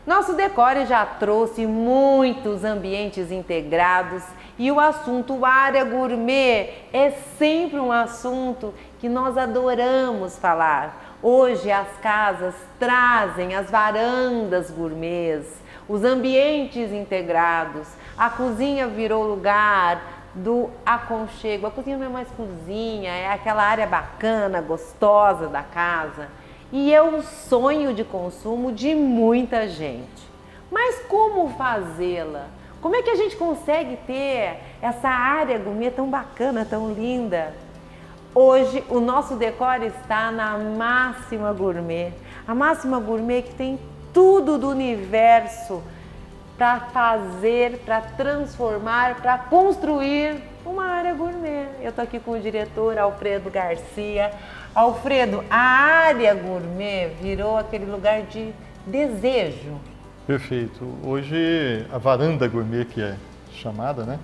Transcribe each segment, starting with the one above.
Nosso Decore já trouxe muitos ambientes integrados e o assunto área gourmet é sempre um assunto que nós adoramos falar. Hoje as casas trazem as varandas gourmets, os ambientes integrados, a cozinha virou lugar do aconchego. A cozinha não é mais cozinha, é aquela área bacana, gostosa da casa. E é um sonho de consumo de muita gente. Mas como fazê-la? Como é que a gente consegue ter essa área gourmet tão bacana, tão linda? Hoje o nosso Decore está na Máxima Gourmet. A Máxima Gourmet que tem tudo do universo para fazer, para transformar, para construir uma área gourmet. Eu estou aqui com o diretor Alfredo Garcia. Alfredo, a área gourmet virou aquele lugar de desejo. Perfeito. Hoje a varanda gourmet, que é chamada, né?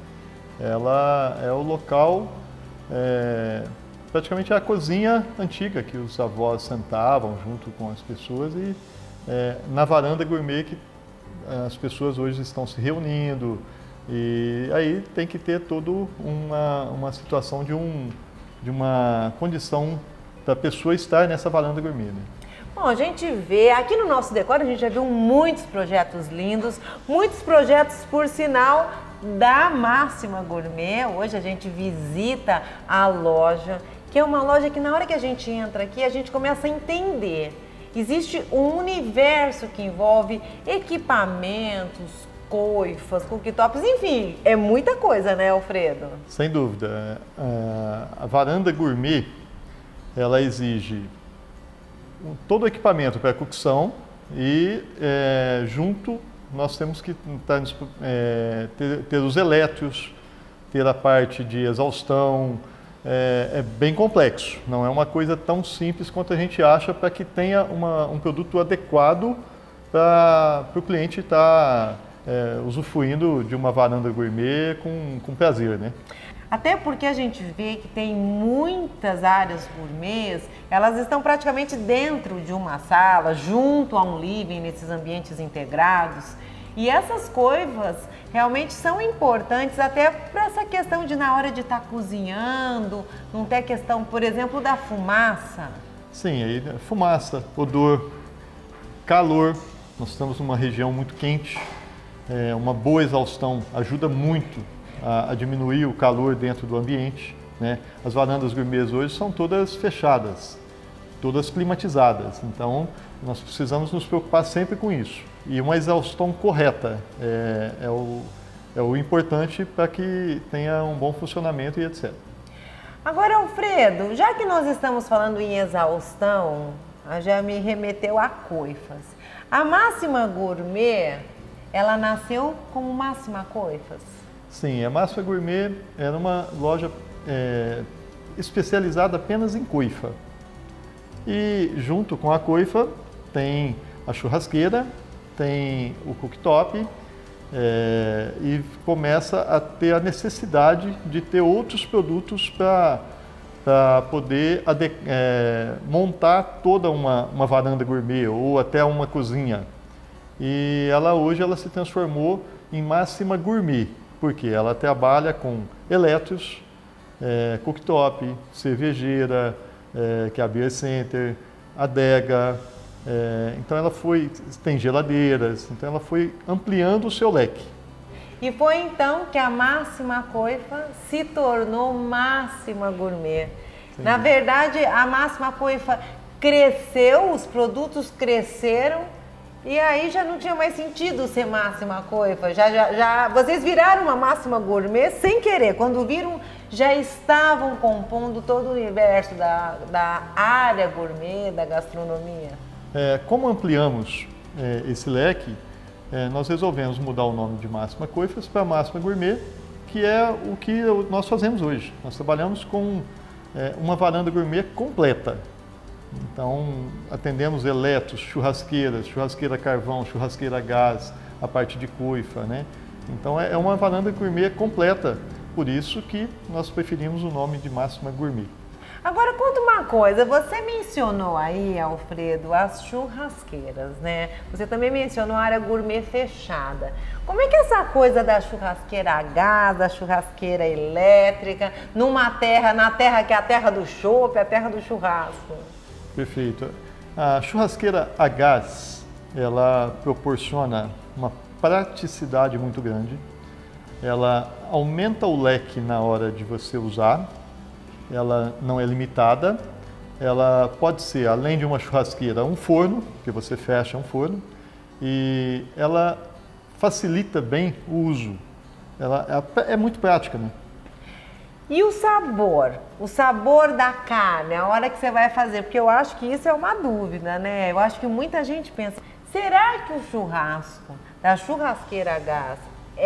Ela é o local, praticamente é a cozinha antiga que os avós sentavam junto com as pessoas e na varanda gourmet que as pessoas hoje estão se reunindo e aí tem que ter toda uma situação de uma condição da pessoa estar nessa varanda gourmet, né? Bom, a gente vê, aqui no nosso Decore a gente já viu muitos projetos lindos, muitos projetos, por sinal, da Máxima Gourmet. Hoje a gente visita a loja, que é uma loja que na hora que a gente entra aqui, a gente começa a entender. Existe um universo que envolve equipamentos, coifas, cooktops, enfim, é muita coisa, né, Alfredo? Sem dúvida. A varanda gourmet, ela exige todo o equipamento para a cocção e junto nós temos que ter os elétricos, ter a parte de exaustão. É bem complexo, não é uma coisa tão simples quanto a gente acha para que tenha um produto adequado para o cliente estar usufruindo de uma varanda gourmet com prazer, né? Até porque a gente vê que tem muitas áreas gourmets, elas estão praticamente dentro de uma sala, junto a um living, nesses ambientes integrados. E essas coivas realmente são importantes até para essa questão de na hora de estar cozinhando, não ter questão, por exemplo, da fumaça. Sim, aí fumaça, odor, calor. Nós estamos numa região muito quente, uma boa exaustão ajuda muito a diminuir o calor dentro do ambiente, né? As varandas gourmets hoje são todas fechadas, todas climatizadas, então nós precisamos nos preocupar sempre com isso. E uma exaustão correta é o importante para que tenha um bom funcionamento e etc. Agora, Alfredo, já que nós estamos falando em exaustão, já me remeteu a coifas. A Máxima Gourmet, ela nasceu como Máxima Coifas? Sim, a Máxima Gourmet era uma loja especializada apenas em coifa. E junto com a coifa tem a churrasqueira, tem o cooktop e começa a ter a necessidade de ter outros produtos para poder montar toda uma varanda gourmet ou até uma cozinha. E hoje ela se transformou em Máxima Gourmet, porque ela trabalha com elétricos, cooktop, cervejeira, que é a Beer Center, adega. Então tem geladeiras, então ela foi ampliando o seu leque. E foi então que a Máxima Coifa se tornou Máxima Gourmet. Sim. Na verdade, a Máxima Coifa cresceu, os produtos cresceram e aí já não tinha mais sentido ser Máxima Coifa. Vocês viraram uma Máxima Gourmet sem querer. Quando viram, já estavam compondo todo o universo da área gourmet, da gastronomia. Como ampliamos esse leque, nós resolvemos mudar o nome de Máxima Coifas para Máxima Gourmet, que é o que nós fazemos hoje. Nós trabalhamos com uma varanda gourmet completa. Então, atendemos elétricos, churrasqueiras, churrasqueira carvão, churrasqueira gás, a parte de coifa, né? Então, é uma varanda gourmet completa. Por isso que nós preferimos o nome de Máxima Gourmet. Agora conta uma coisa, você mencionou aí, Alfredo, as churrasqueiras, né? Você também mencionou a área gourmet fechada. Como é que é essa coisa da churrasqueira a gás, da churrasqueira elétrica, na terra que é a terra do chopp, a terra do churrasco? Perfeito. A churrasqueira a gás, ela proporciona uma praticidade muito grande. Ela aumenta o leque na hora de você usar. Ela não é limitada, ela pode ser, além de uma churrasqueira, um forno, que você fecha um forno, e ela facilita bem o uso. Ela é muito prática, né? E o sabor da carne, a hora que você vai fazer, porque eu acho que isso é uma dúvida, né? Eu acho que muita gente pensa, será que o churrasco da churrasqueira a gás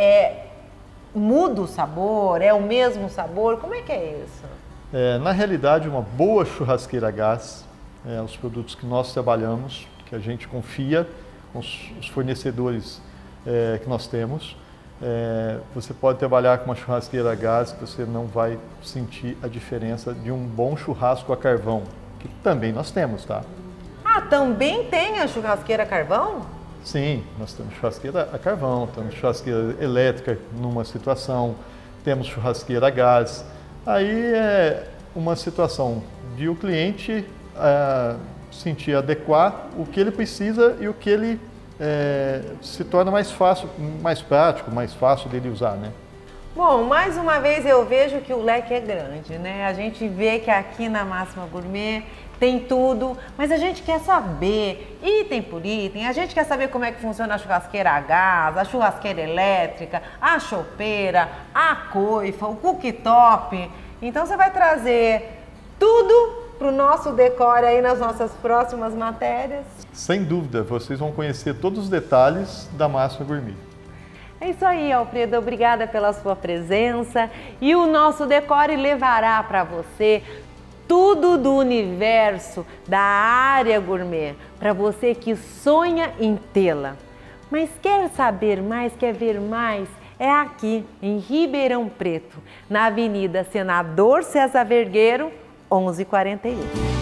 muda o sabor, é o mesmo sabor? Como é que é isso? Na realidade, uma boa churrasqueira a gás, os produtos que nós trabalhamos, que a gente confia, com os fornecedores que nós temos, você pode trabalhar com uma churrasqueira a gás que você não vai sentir a diferença de um bom churrasco a carvão, que também nós temos, tá? Ah, também tem a churrasqueira a carvão? Sim, nós temos churrasqueira a carvão, temos churrasqueira elétrica numa situação, temos churrasqueira a gás. Aí é uma situação de o cliente sentir adequar o que ele precisa e o que ele se torna mais fácil, mais prático, mais fácil dele usar, né? Bom, mais uma vez eu vejo que o leque é grande, né? A gente vê que aqui na Máxima Gourmet tem tudo, mas a gente quer saber, item por item, a gente quer saber como é que funciona a churrasqueira a gás, a churrasqueira elétrica, a chopeira, a coifa, o cooktop. Então você vai trazer tudo para o nosso decor aí nas nossas próximas matérias? Sem dúvida, vocês vão conhecer todos os detalhes da Máxima Gourmet. É isso aí, Alfredo, obrigada pela sua presença e o nosso Decore levará para você tudo do universo da área gourmet, para você que sonha em tê-la. Mas quer saber mais, quer ver mais? É aqui, em Ribeirão Preto, na Avenida Senador César Vergueiro, 1141.